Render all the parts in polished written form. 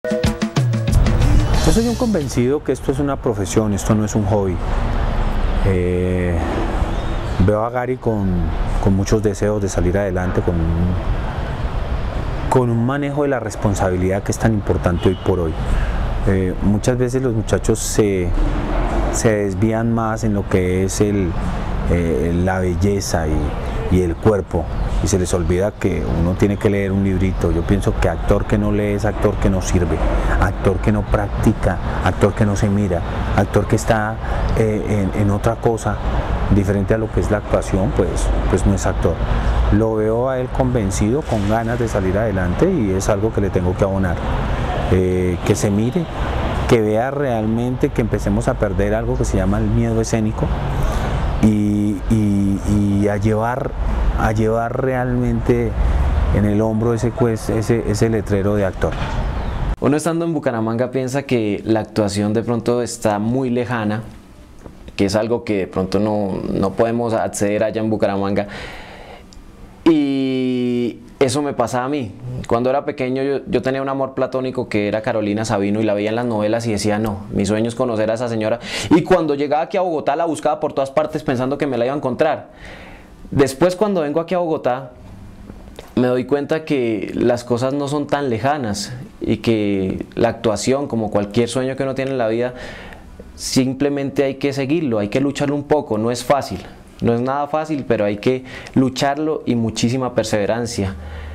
Yo soy un convencido que esto es una profesión, esto no es un hobby. Veo a Gary con muchos deseos de salir adelante, con un manejo de la responsabilidad que es tan importante hoy por hoy. Muchas veces los muchachos se desvían más en lo que es la belleza y el cuerpo, y se les olvida que uno tiene que leer un librito. Yo pienso que actor que no lee es actor que no sirve, actor que no practica, actor que no se mira, actor que está en otra cosa diferente a lo que es la actuación, pues no es actor. Lo veo a él convencido, con ganas de salir adelante, y es algo que le tengo que abonar. Que se mire, que vea realmente, que empecemos a perder algo que se llama el miedo escénico, y a llevar realmente en el hombro ese letrero de actor. Uno estando en Bucaramanga piensa que la actuación de pronto está muy lejana, que es algo que de pronto no podemos acceder allá en Bucaramanga, y eso me pasaba a mí. Cuando era pequeño yo tenía un amor platónico que era Carolina Sabino, y la veía en las novelas y decía, no, mi sueño es conocer a esa señora, y cuando llegaba aquí a Bogotá la buscaba por todas partes pensando que me la iba a encontrar. Después, cuando vengo aquí a Bogotá, me doy cuenta que las cosas no son tan lejanas, y que la actuación, como cualquier sueño que uno tiene en la vida, simplemente hay que seguirlo, hay que lucharlo un poco. No es fácil, no es nada fácil, pero hay que lucharlo, y muchísima perseverancia.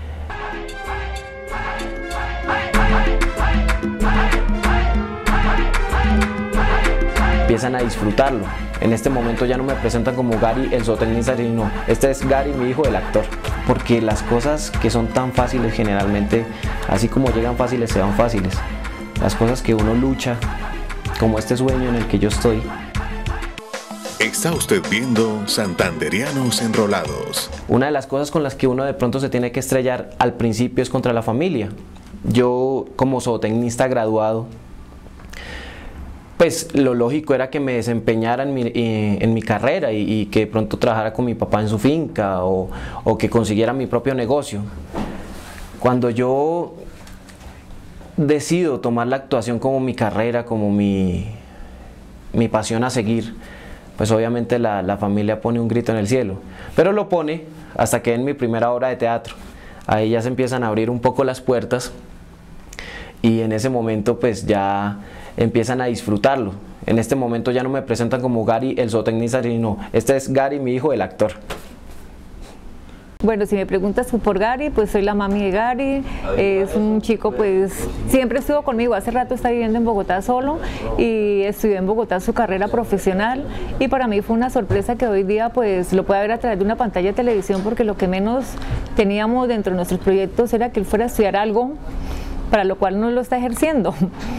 Empiezan a disfrutarlo. En este momento ya no me presentan como Gary el zootecnista, sino este es Gary, mi hijo, el actor. Porque las cosas que son tan fáciles, generalmente, así como llegan fáciles, se van fáciles. Las cosas que uno lucha, como este sueño en el que yo estoy. Está usted viendo Santanderianos Enrolados. Una de las cosas con las que uno de pronto se tiene que estrellar al principio es contra la familia. Yo, como zootecnista graduado, pues lo lógico era que me desempeñara en mi carrera, y que de pronto trabajara con mi papá en su finca, o que consiguiera mi propio negocio. Cuando yo decido tomar la actuación como mi carrera, como mi pasión a seguir, pues obviamente la familia pone un grito en el cielo, pero lo pone hasta que en mi primera obra de teatro. Ahí ya se empiezan a abrir un poco las puertas, y en ese momento pues ya empiezan a disfrutarlo. En este momento ya no me presentan como Gary el zootecnista, sino este es Gary, mi hijo, el actor. Bueno, si me preguntas por Gary, pues soy la mami de Gary. Es un chico, pues siempre estuvo conmigo. Hace rato está viviendo en Bogotá solo, y estudió en Bogotá su carrera profesional, y para mí fue una sorpresa que hoy día pues lo pueda ver a través de una pantalla de televisión, porque lo que menos teníamos dentro de nuestros proyectos era que él fuera a estudiar algo para lo cual no lo está ejerciendo.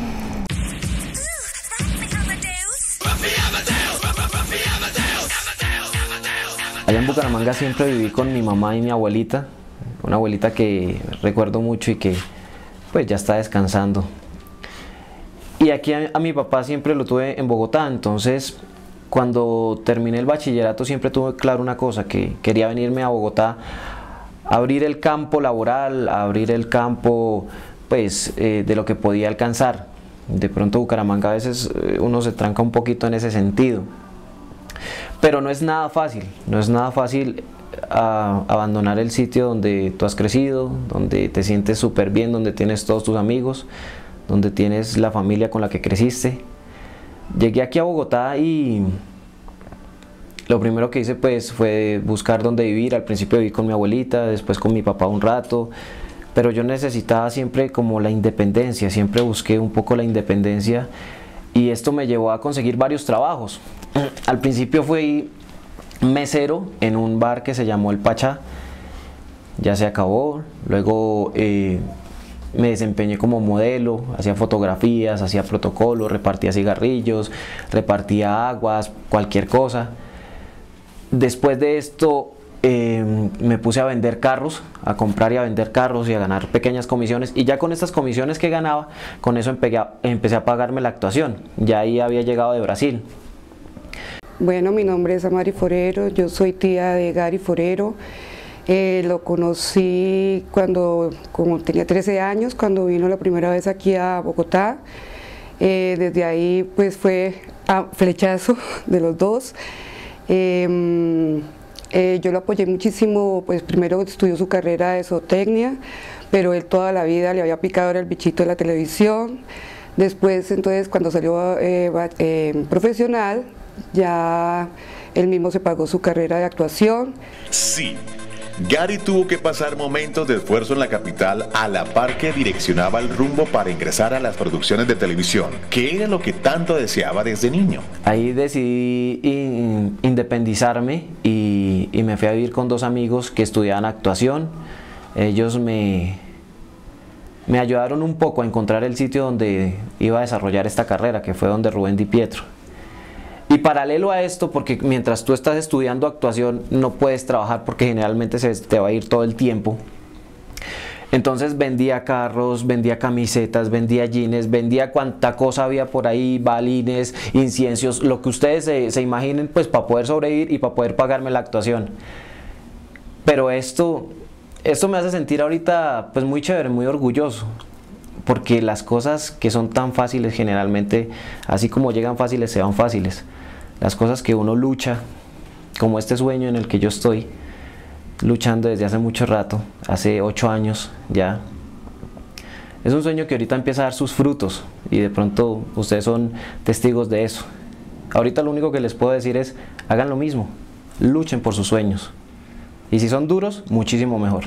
Allá en Bucaramanga siempre viví con mi mamá y mi abuelita, una abuelita que recuerdo mucho y que pues ya está descansando. Y aquí a mi papá siempre lo tuve en Bogotá. Entonces, cuando terminé el bachillerato siempre tuve claro una cosa, que quería venirme a Bogotá a abrir el campo laboral, a abrir el campo pues de lo que podía alcanzar. De pronto Bucaramanga a veces uno se tranca un poquito en ese sentido. Pero no es nada fácil, no es nada fácil abandonar el sitio donde tú has crecido, donde te sientes súper bien, donde tienes todos tus amigos, donde tienes la familia con la que creciste. Llegué aquí a Bogotá y lo primero que hice pues fue buscar dónde vivir. Al principio viví con mi abuelita, después con mi papá un rato, pero yo necesitaba siempre como la independencia, siempre busqué un poco la independencia, y esto me llevó a conseguir varios trabajos. Al principio fui mesero en un bar que se llamó El Pachá, ya se acabó. Luego me desempeñé como modelo, hacía fotografías, hacía protocolos, repartía cigarrillos, repartía aguas, cualquier cosa. Después de esto me puse a vender carros, a comprar y a vender carros y a ganar pequeñas comisiones, y ya con estas comisiones que ganaba, con eso empecé a pagarme la actuación. Ya ahí había llegado de Brasil. Bueno, mi nombre es Amari Forero, yo soy tía de Gary Forero. Lo conocí como tenía 13 años, cuando vino la primera vez aquí a Bogotá. Desde ahí pues fue a flechazo de los dos. Yo lo apoyé muchísimo, pues primero estudió su carrera de zootecnia, pero él toda la vida le había picado el bichito de la televisión. Después, entonces, cuando salió profesional, ya él mismo se pagó su carrera de actuación. Sí, Gary tuvo que pasar momentos de esfuerzo en la capital a la par que direccionaba el rumbo para ingresar a las producciones de televisión, que era lo que tanto deseaba desde niño. Ahí decidí independizarme y me fui a vivir con dos amigos que estudiaban actuación. Ellos me ayudaron un poco a encontrar el sitio donde iba a desarrollar esta carrera, que fue donde Rubén Di Pietro. Y paralelo a esto, porque mientras tú estás estudiando actuación no puedes trabajar porque generalmente se te va a ir todo el tiempo. Entonces vendía carros, vendía camisetas, vendía jeans, vendía cuanta cosa había por ahí, balines, inciensos, lo que ustedes se imaginen, pues para poder sobrevivir y para poder pagarme la actuación. Pero esto me hace sentir ahorita pues muy chévere, muy orgulloso, porque las cosas que son tan fáciles generalmente, así como llegan fáciles, se van fáciles. Las cosas que uno lucha, como este sueño en el que yo estoy luchando desde hace mucho rato, hace 8 años ya, es un sueño que ahorita empieza a dar sus frutos y de pronto ustedes son testigos de eso. Ahorita lo único que les puedo decir es, hagan lo mismo, luchen por sus sueños. Y si son duros, muchísimo mejor.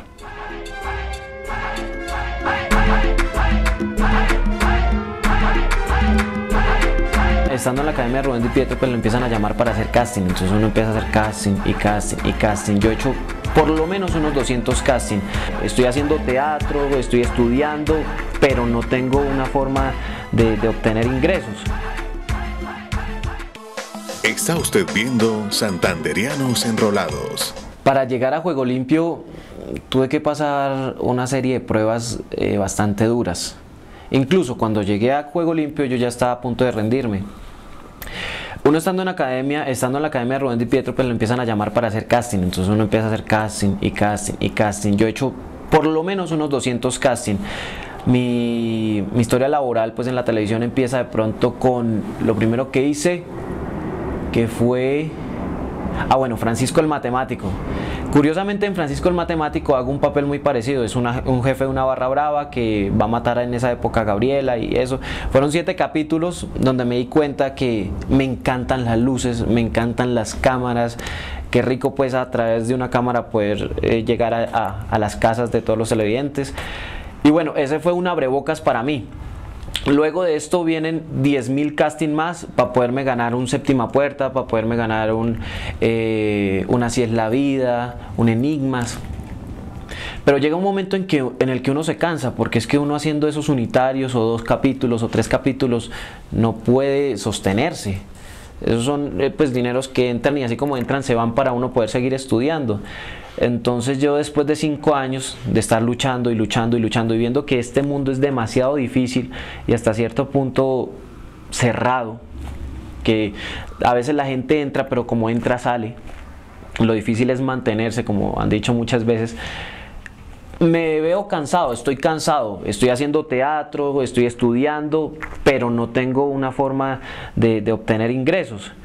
Estando en la academia de Rubén Di Pietro, pues lo empiezan a llamar para hacer casting. Entonces uno empieza a hacer casting y casting y casting. Yo he hecho por lo menos unos 200 casting. Estoy haciendo teatro, estoy estudiando, pero no tengo una forma de obtener ingresos. Está usted viendo Santanderianos Enrolados. Para llegar a Juego Limpio tuve que pasar una serie de pruebas bastante duras. Incluso cuando llegué a Juego Limpio yo ya estaba a punto de rendirme. Uno estando en la academia de Rubén Di Pietro, pues lo empiezan a llamar para hacer casting. Entonces uno empieza a hacer casting y casting y casting. Yo he hecho por lo menos unos 200 casting. Mi historia laboral pues en la televisión empieza de pronto con lo primero que hice, que fue... Francisco el Matemático. Curiosamente en Francisco el Matemático hago un papel muy parecido. Es un jefe de una barra brava que va a matar en esa época a Gabriela y eso. Fueron 7 capítulos donde me di cuenta que me encantan las luces, me encantan las cámaras. Qué rico pues a través de una cámara poder llegar a las casas de todos los televidentes. Y bueno, ese fue un abrebocas para mí. Luego de esto vienen 10.000 casting más para poderme ganar un Séptima Puerta, para poderme ganar un Así es la vida, un Enigmas. Pero llega un momento en el que uno se cansa, porque es que uno haciendo esos unitarios o 2 capítulos o 3 capítulos no puede sostenerse. Esos son pues dineros que entran y así como entran se van para uno poder seguir estudiando. Entonces yo después de 5 años de estar luchando y luchando y luchando y viendo que este mundo es demasiado difícil y hasta cierto punto cerrado, que a veces la gente entra pero como entra sale, lo difícil es mantenerse, como han dicho muchas veces. Me veo cansado, estoy haciendo teatro, estoy estudiando, pero no tengo una forma de obtener ingresos.